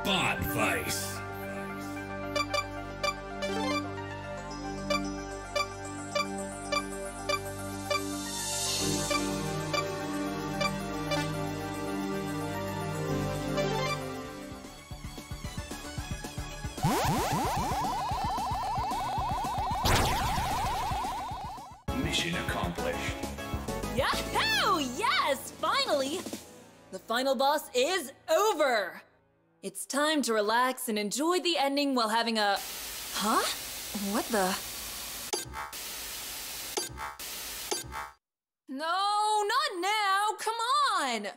Bot Vice. Mission accomplished. Yahoo! Yes, finally! The final boss is over! It's time to relax and enjoy the ending while having a... Huh? What the... No, not now! Come on!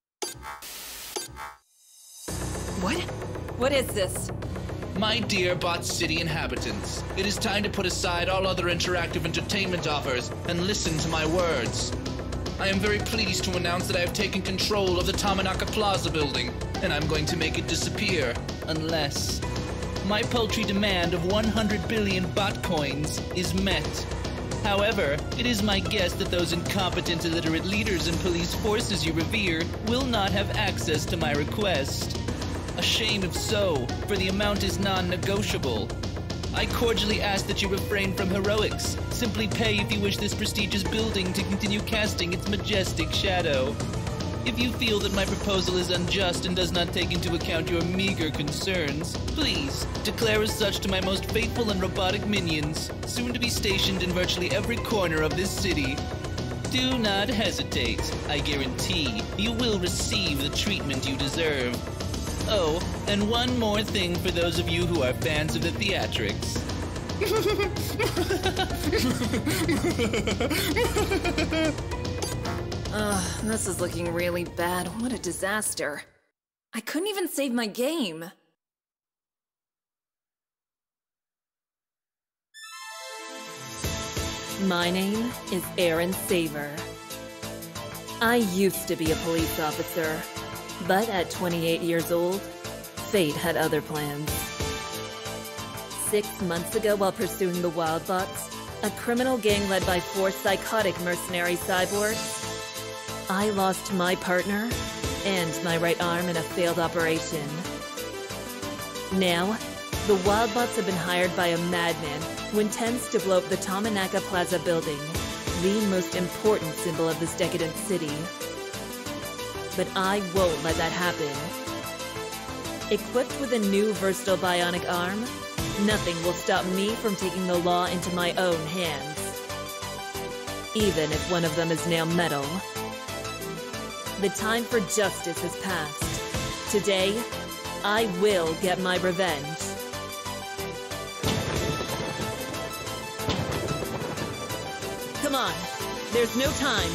What? What is this? My dear Bot City inhabitants, it is time to put aside all other interactive entertainment offers and listen to my words. I am very pleased to announce that I have taken control of the Tamanaka Plaza building, and I'm going to make it disappear, unless my paltry demand of 100 billion bot coins is met. However, it is my guess that those incompetent illiterate leaders and police forces you revere will not have access to my request. A shame if so, for the amount is non-negotiable. I cordially ask that you refrain from heroics. Simply pay if you wish this prestigious building to continue casting its majestic shadow. If you feel that my proposal is unjust and does not take into account your meager concerns, please declare as such to my most faithful and robotic minions, soon to be stationed in virtually every corner of this city. Do not hesitate. I guarantee you will receive the treatment you deserve. Oh, and one more thing for those of you who are fans of the theatrics. Ugh, this is looking really bad. What a disaster. I couldn't even save my game. My name is Aaron Saver. I used to be a police officer, but at 28 years old, fate had other plans. 6 months ago, while pursuing the Wildbots, a criminal gang led by 4 psychotic mercenary cyborgs, I lost my partner and my right arm in a failed operation. Now, the Wildbots have been hired by a madman who intends to blow up the Tamanaka Plaza building, the most important symbol of this decadent city. But I won't let that happen. Equipped with a new versatile bionic arm, nothing will stop me from taking the law into my own hands. Even if one of them is now metal. The time for justice has passed. Today, I will get my revenge. Come on, there's no time.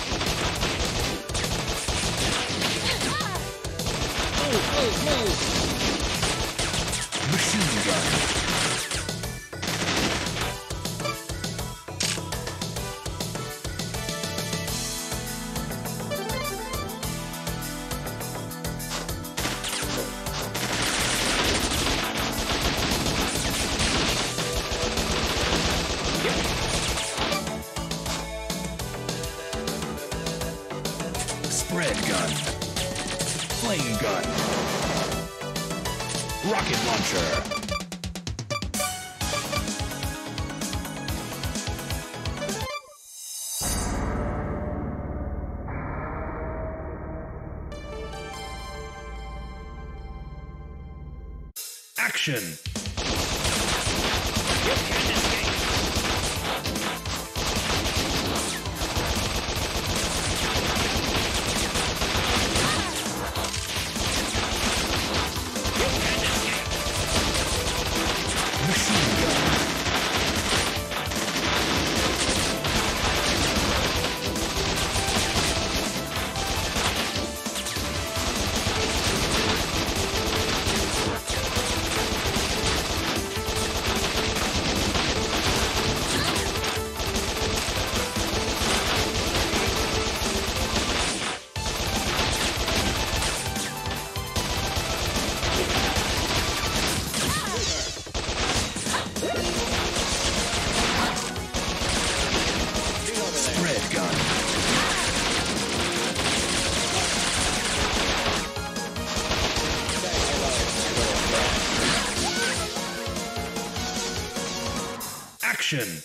Move! Spread gun. Flame gun. Rocket launcher. Action! You can't escape! You can't escape! Machine gun! Spread gun. Action!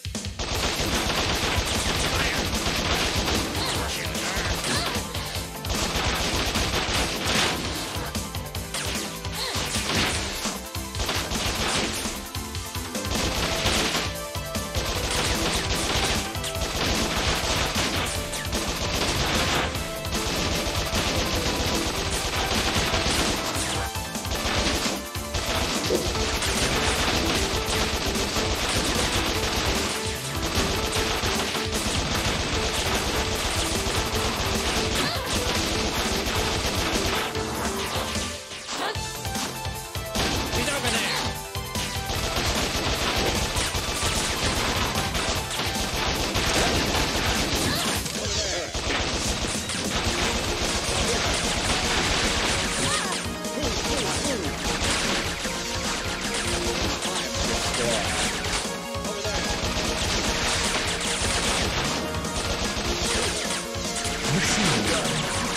Machine gun.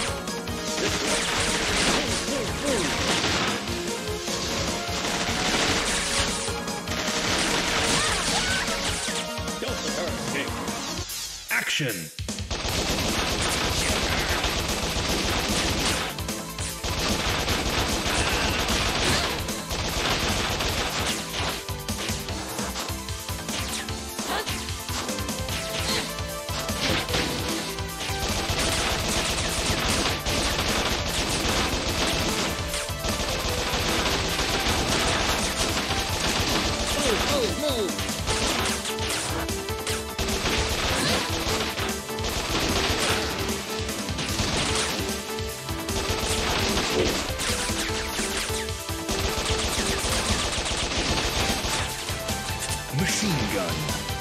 Action! Move! Machine gun.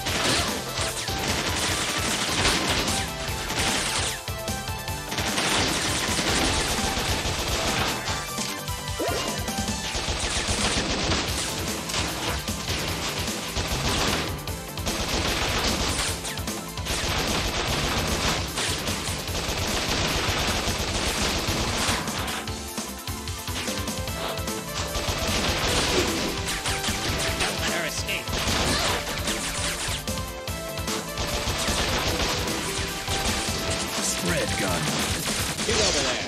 Spread gun. Get over there.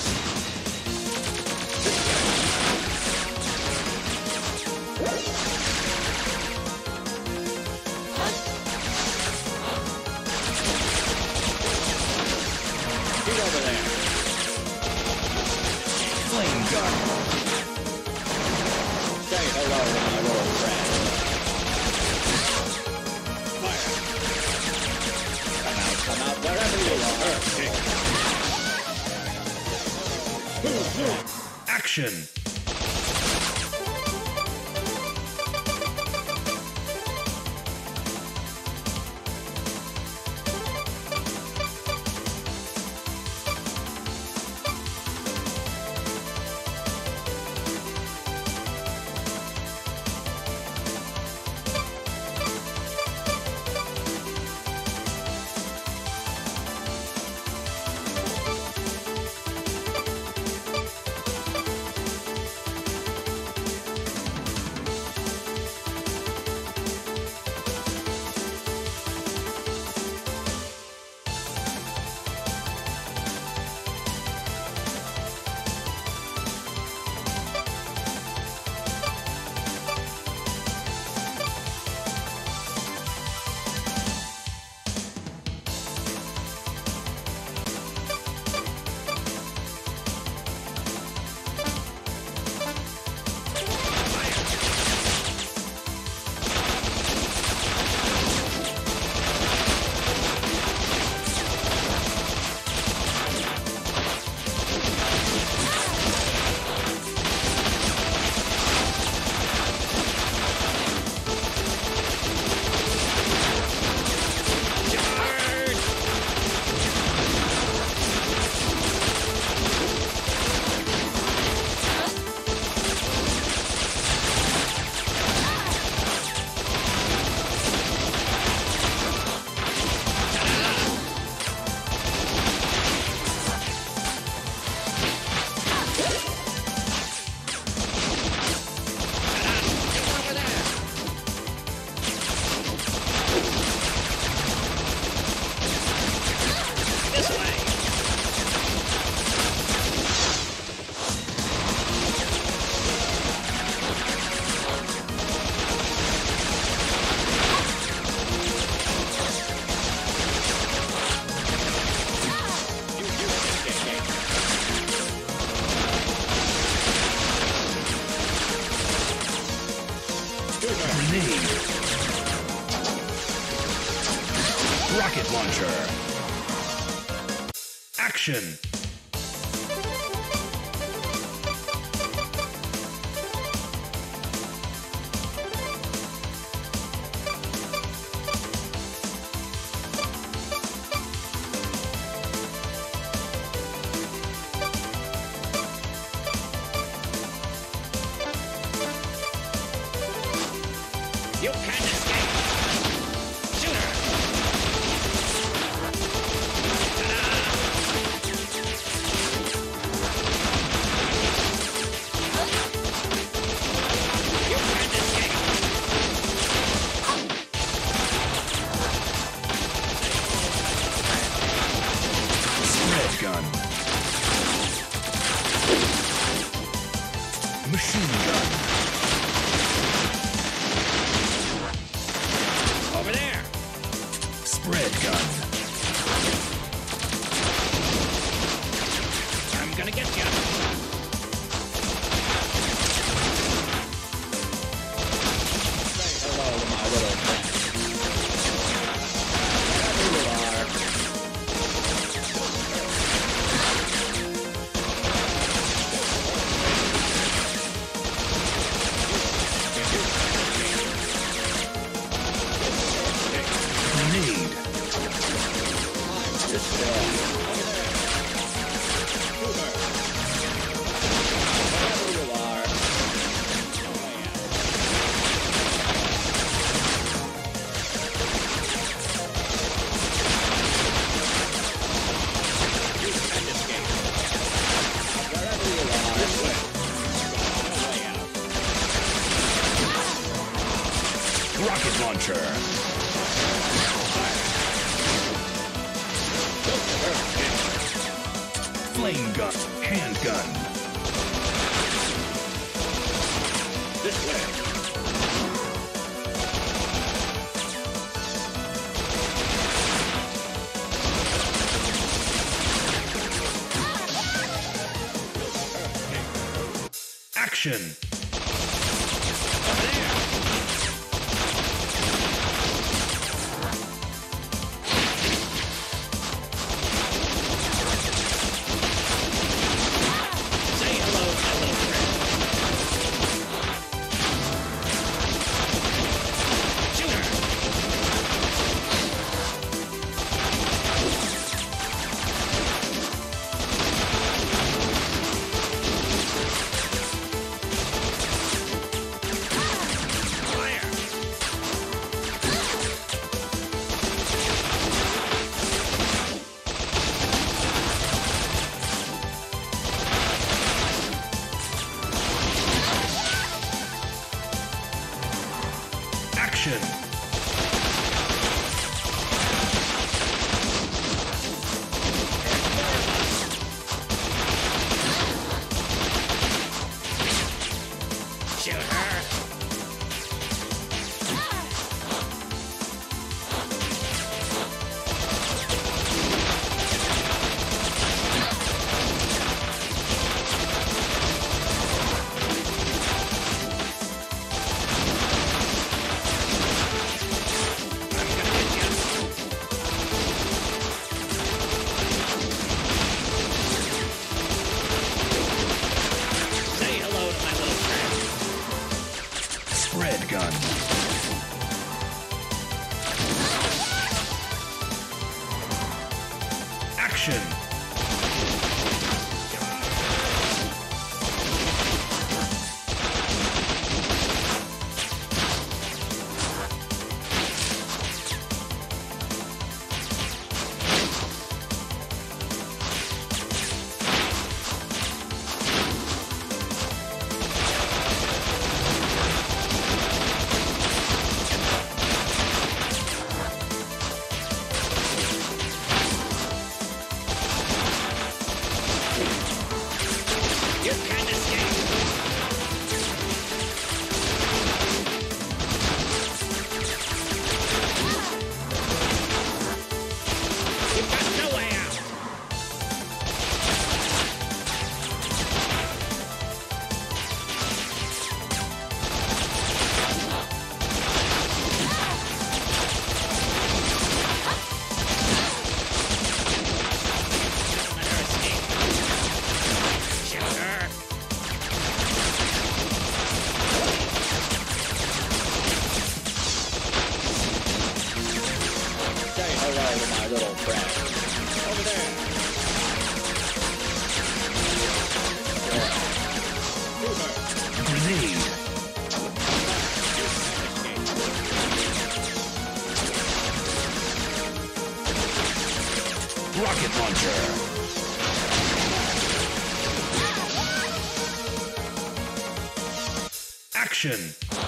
Get over there. Flame gun. Say hello to my little friend. Fire. Come out wherever you are. Action! Rocket launcher. Action. You can't escape. Shooter. You can't escape. Spread gun. Machine gun. Over there. Spread gun. I'm gonna get you. Say hello to my little friend. Wherever you are. Grenade. Just still. Over there. Shooter. Wherever you are. Way out. You can't escape. Wherever you are. This way. Way out. Rocket launcher. Flame gun. Handgun. This way. Action. Over there. Say hello, my little friend. Shooter. Fire. Action. Shooter. I'm gonna get you. Say hello to my little friend. Spread gun. Action. my little friend. Over there. Grenade. Rocket launcher. Action.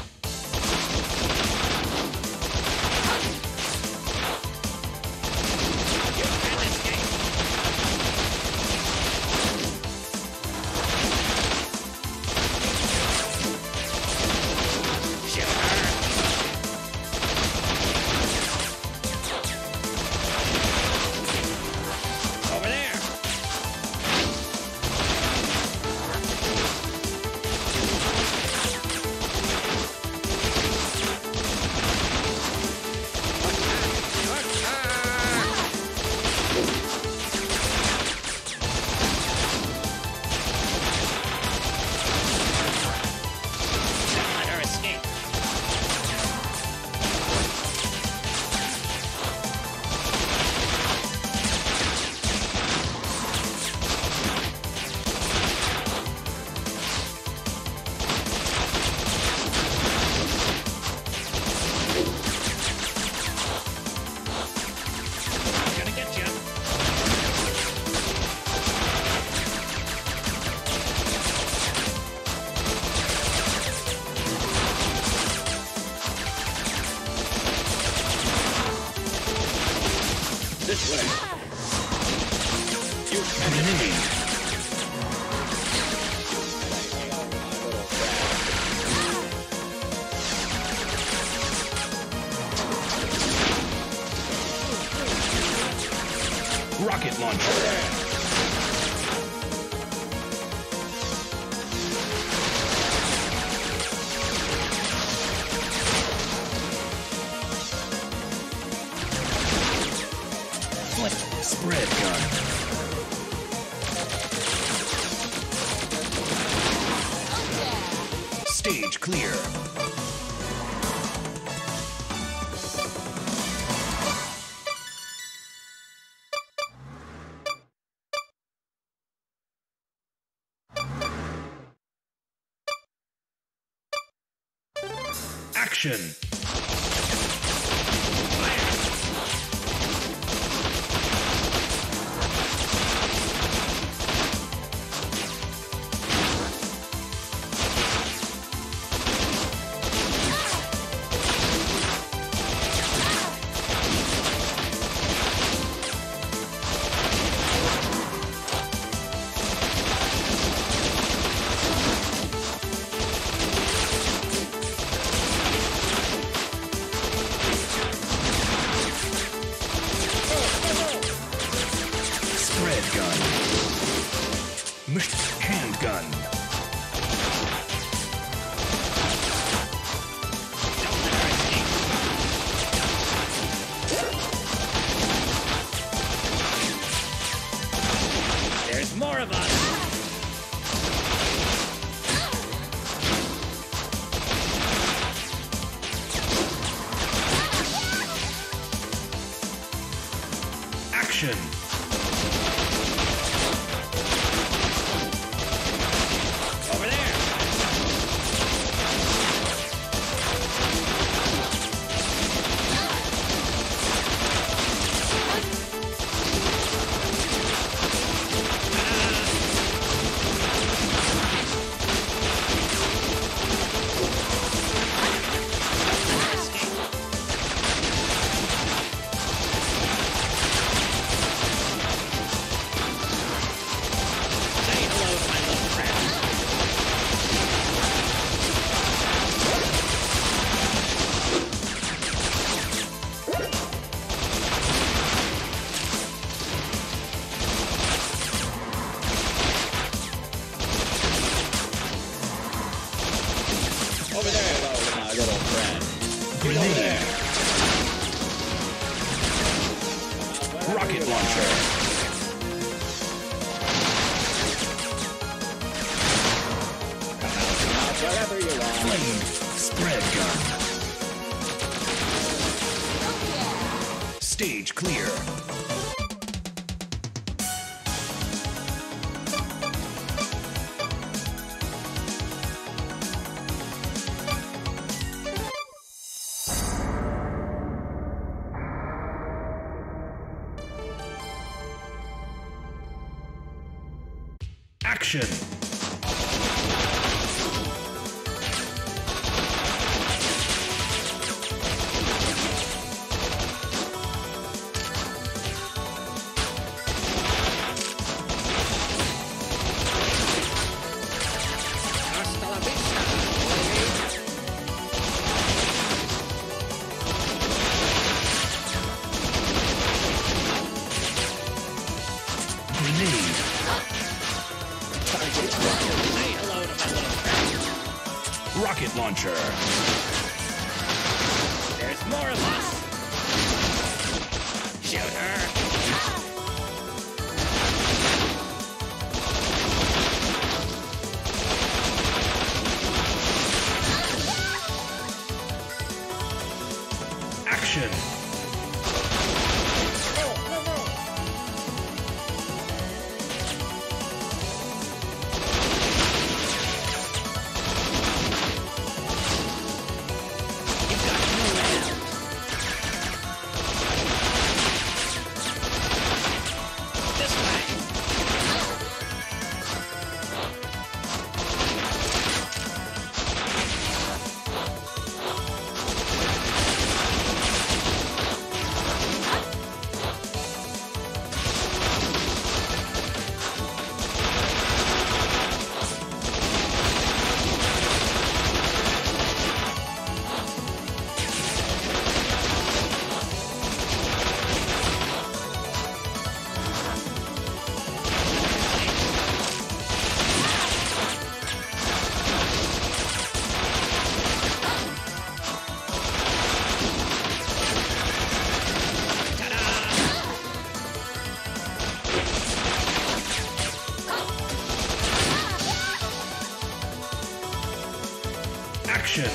This way. You Grenade. Rocket launcher. Spread gun. Stage clear. Action. Gun. Handgun. There's more of us. Action. Over there, hello, my little friend. Grenade. Rocket launcher. Whatever you want. Flame. Spread gun. Stage clear. Action! Hasta la vista, Grenade. say hello to my little friend. Rocket launcher. There's more of us. Shoot her. Action! You've got no land. This way. Action!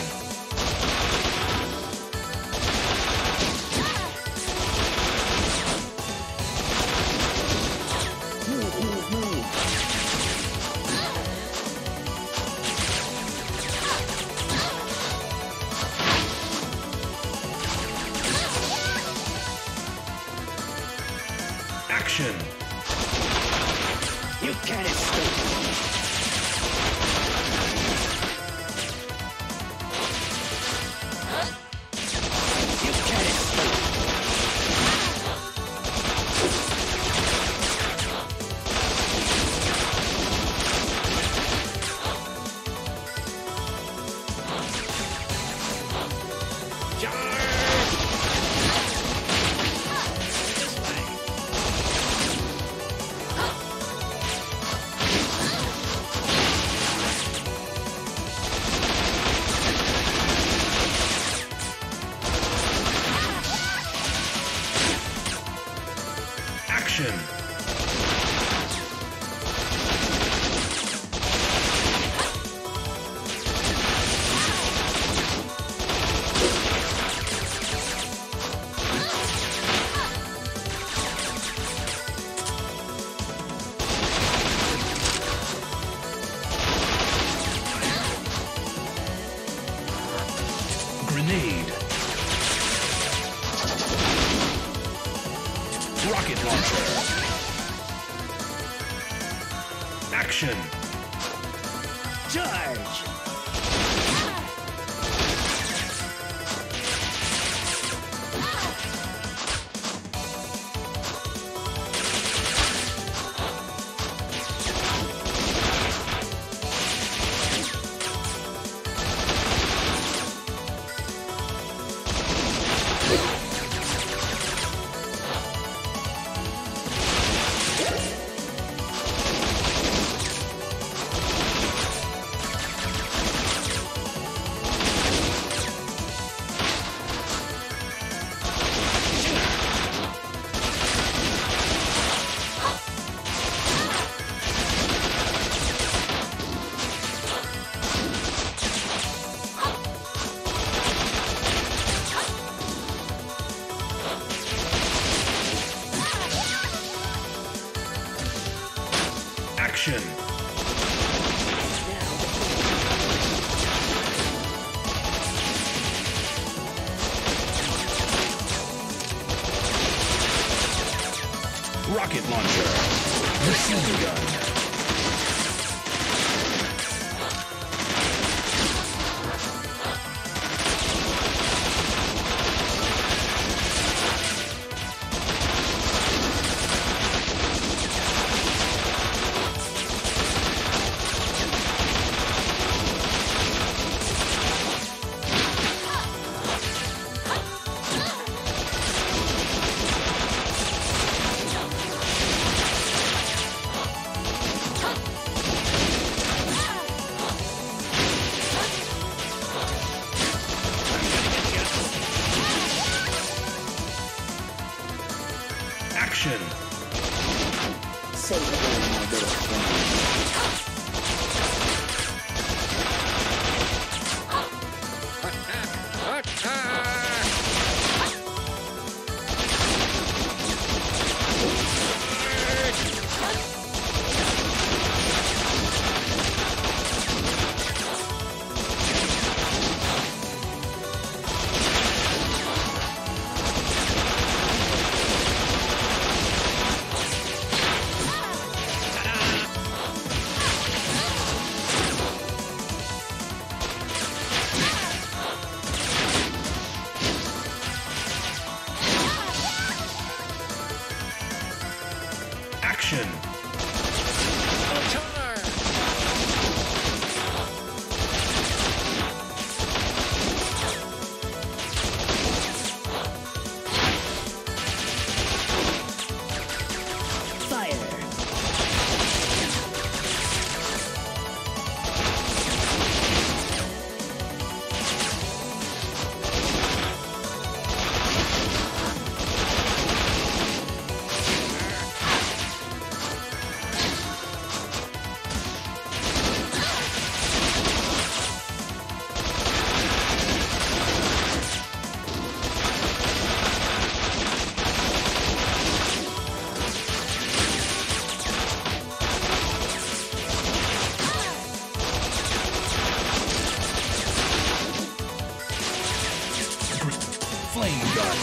Action! You can't escape. You can't escape. Charge! This way. Action! Grenade. Rocket launcher. Action! Charge! Action! Rocket launcher. Machine gun. Action! Save the day, my little friend. Action! Flame gun.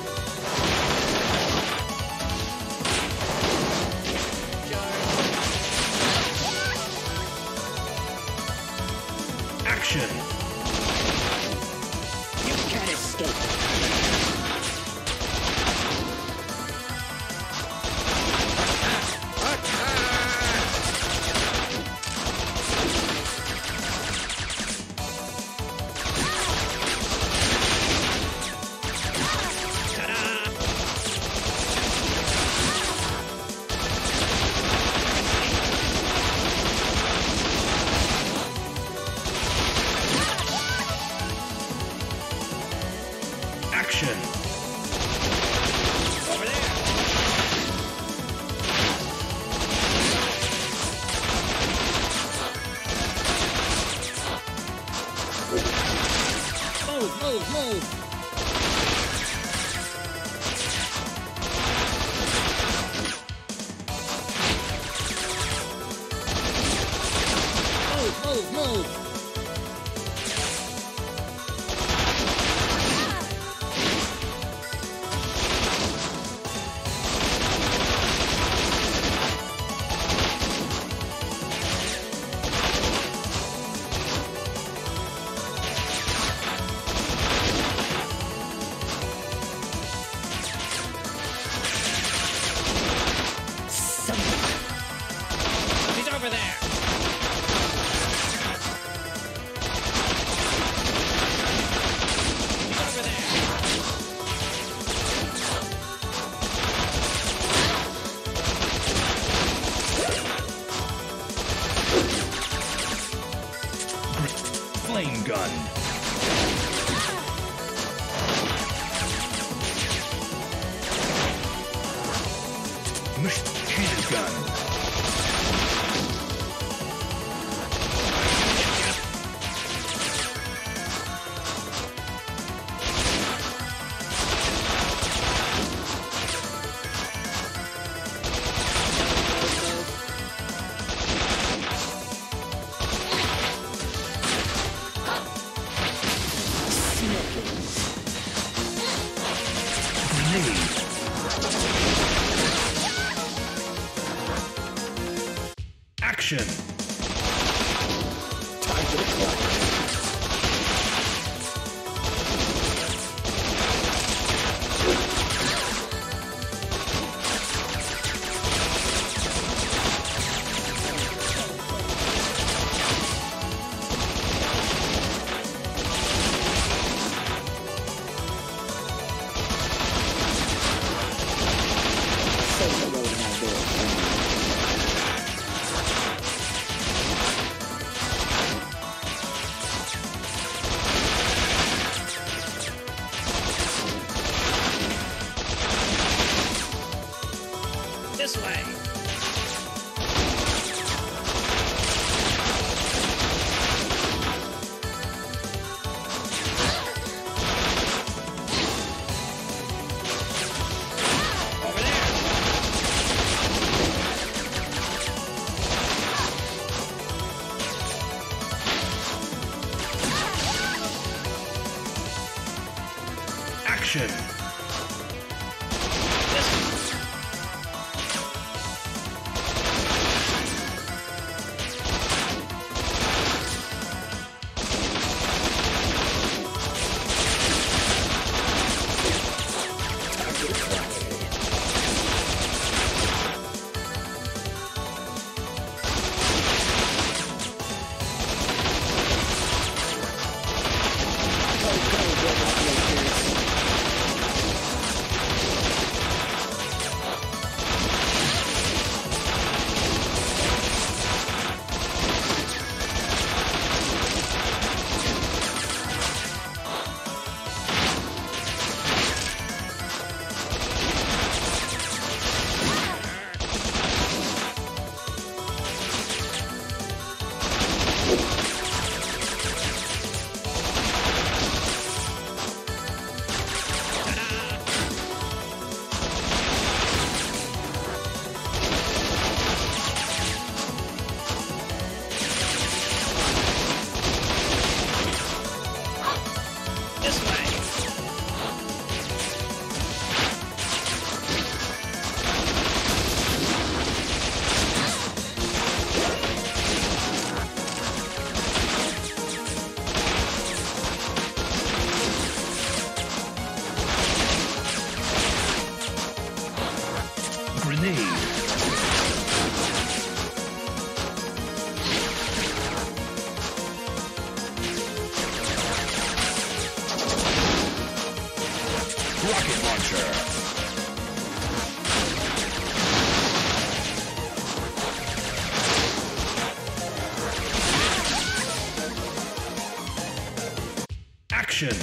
Action! You can't escape. Action! Over there. Move, move, move. Move, move, move. He's over there. He's over there. Flame gun. Machine gun. Action. Time for the clock. Say hello to my little friend. This way. Over there. Action. This way. Time for the clock. Go, go, robot makers. This way. Grenade. Rocket launcher. Action.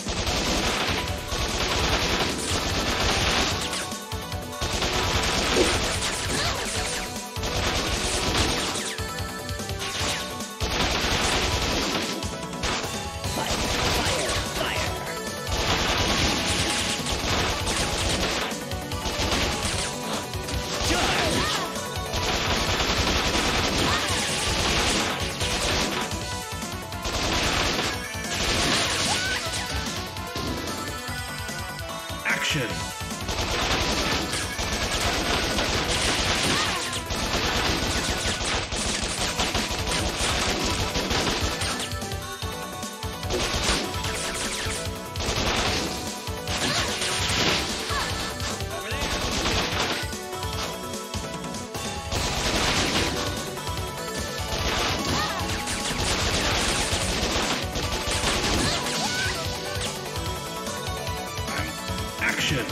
Action. Over there. Action.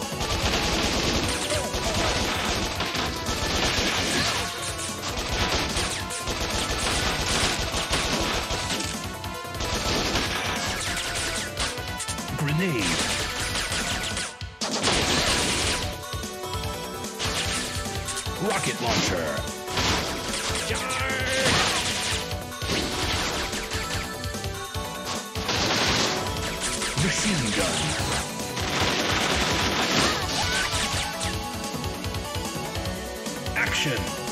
Grenade. Rocket launcher. Machine gun. Action.